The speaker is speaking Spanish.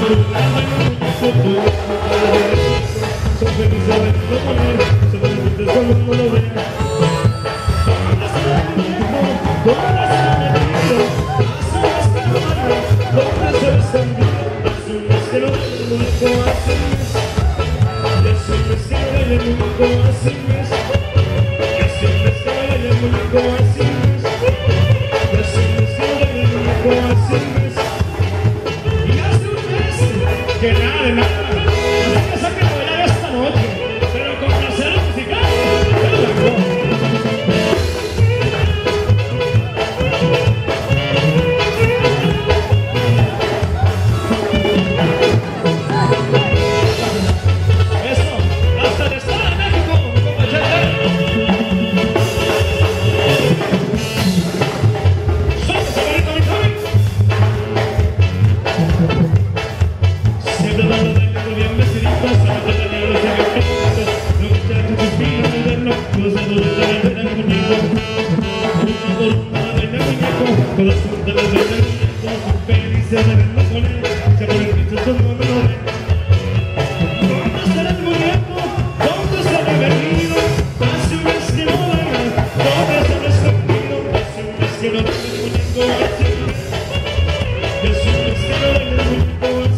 Son felices de no poner, son felices cuando no lo ven. ¿Dónde está el muñeco? ¿Dónde está el muñeco? Hace un mes que no baila, ¿dónde se lo escondió? Hace un mes que no baila el muñeco, hace un mes. Hace un mes que no baila el muñeco, hace un mes. Hace un mes que no baila el muñeco, hace un mes. Hace un mes que no baila el muñeco, hace un mes. Y hace un mes que nada de nada. Yo